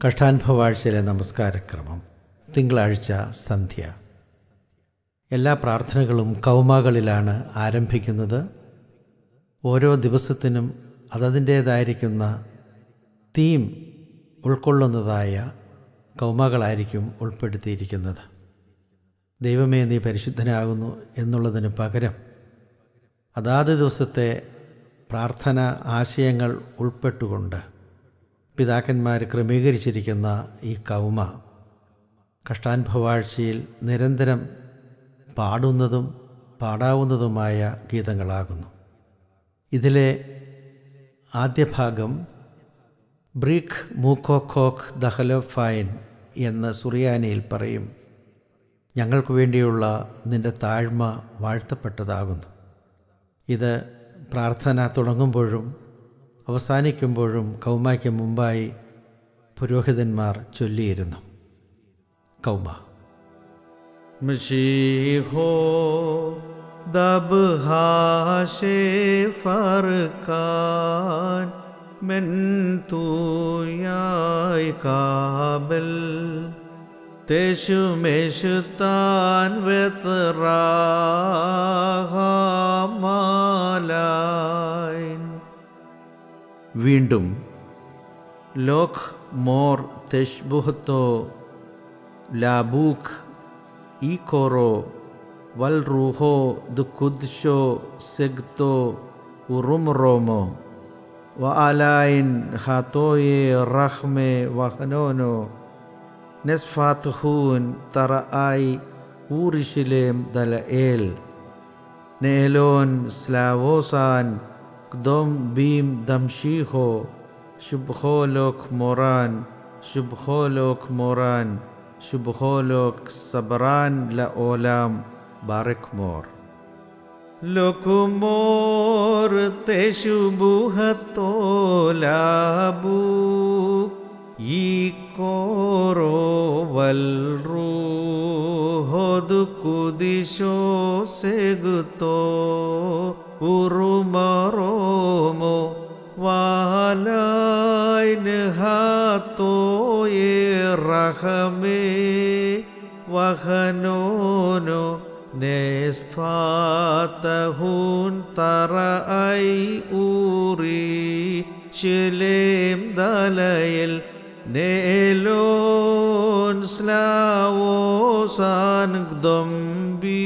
കഷ്ടാനുഭവാഴ്ചയിലെ നമസ്കാരക്രമം തിങ്കളാഴ്ച സന്ധ്യ. എല്ലാ പ്രാർത്ഥനകളും കൗമാകളിലാണ് ആരംഭിക്കുന്നത്. ഓരോ ദിവസത്തിനും അതതിൻ്റേതായിരിക്കുന്ന തീം ഉൾക്കൊള്ളുന്നതായ കൗമാകളായിരിക്കും ഉൾപ്പെടുത്തിയിരിക്കുന്നത്. ദൈവമേ നീ പരിശുദ്ധനാകുന്നു എന്നുള്ളതിന് പകരം അതാത് ദിവസത്തെ പ്രാർത്ഥന ആശയങ്ങൾ ഉൾപ്പെട്ടുകൊണ്ട് പിതാക്കന്മാർ ക്രമീകരിച്ചിരിക്കുന്ന ഈ കൗമ കഷ്ടാനുഭവാഴ്ചയിൽ നിരന്തരം പാടുന്നതും പാടാവുന്നതുമായ ഗീതങ്ങളാകുന്നു. ഇതിലെ ആദ്യ ഭാഗം ബ്രീഖ് മൂക്കോഖോഖ് ദഹലോഫൈൻ എന്ന് സുറിയാനിയിൽ പറയും. ഞങ്ങൾക്ക് വേണ്ടിയുള്ള നിൻ്റെ താഴ്മ വാഴ്ത്തപ്പെട്ടതാകുന്നു. ഇത് പ്രാർത്ഥന തുടങ്ങുമ്പോഴും അവസാനിക്കുമ്പോഴും കൗമായ്ക്ക് മുമ്പായി പുരോഹിതന്മാർ ചൊല്ലിയിരുന്നു. കൗമ മശീഹോ ദബ്ഹാശേ ഫർക്കാൻ മെൻ തൂയായ് കാബൽ തെശുമെശുത്താൻ വെത്റാഹമാലായ്. വീണ്ടും ലോഖ് മോർ തെഷ്ബുഹത്തോ ലാബൂഖ് ഈക്കോറോ വൽ റൂഹോ ദുഖുദ്ഷോ സെഗ്തോ ഉറുംറോമോ വ അലായിൻ ഹാത്തോയെ റഹ്മെ വഹനോനോ നെസ്ഫാത്ഹൂൻ തറആയി ഊറിഷിലേം ദലഏൽ നെലോൻ സ്ലാവോസാൻ ഖ്ദോം ബീം ദംഷീഹോ ശുബ്ഹോലോക് മോറാൻ ശുബ്ഹോലോക് മോറാൻ ശുബ്ഹോലോക് സബറാൻ ലഓലാം ബാറക് മോർ. ലോകുമോർ തെശുബുഹത്തോ ലാബൂ ഈക്കോറോ വൽ റൂഹോ ദുഖുദിശോ സെഗ്തോ ഉറുമറോമോ വാലായിൻ ഹാത്തോയെ റഹമേ വഹനോനോ നെസ്ഫാതഹൂൻ തറഅയ് ഊറി ശിലേം ദലയൽ നെലോൻ സ്ലാവോസാൻ ഗ്ദംബി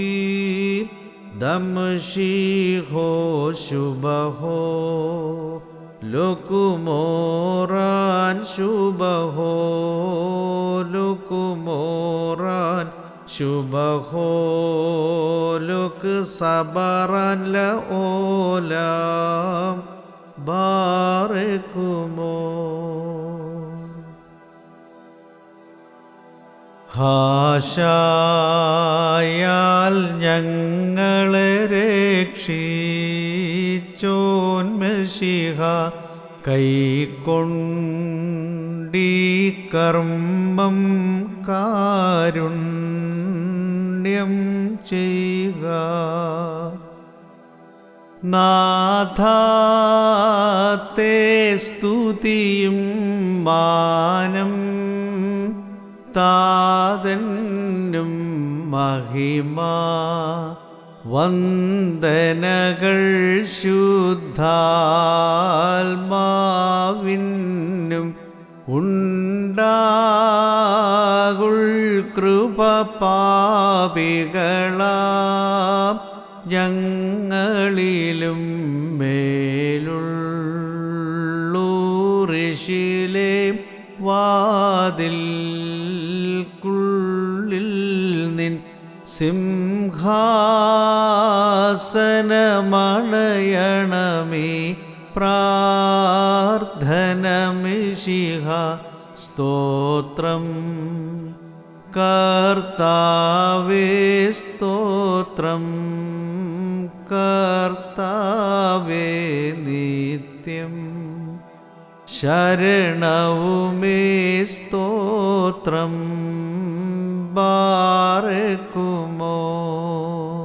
ദംഷീഹോ ശുബഹോ ലോകുമോറാൻ ശുബഹോ ലോകുമോറാൻ ശുബഹോ ലോക് സബറാൻ ലഓലാം ബാറകുമോ. ഹാശായാൽ ഞങ്ങളെ രക്ഷിച്ചോൻ മെശിഹ കൈക്കൊണ്ടീ കർമ്മം കാരുണ്യം ചെയ്യുക. നാഥാത്തെ സ്തുതിയും മാനം താതനും മഹിമ വന്ദനകൾ ശുദ്ധാത്മാവിനും ഉണ്ടാകുൾ കൃപ പാപികളാം ഞങ്ങളിലും മേലുള്ളൂറിശിലെ വാതിൽക്കുള്ളിൽ നിൻ സിംഹാസനമണയണമേ. പ്രാർത്ഥന മിശിഹ സ്തോത്രം കർത്താവേ സ്തോത്രം കർത്താവേ നിത്യം ശരണവുമേ സ്തോത്രം ബാറകുമോ.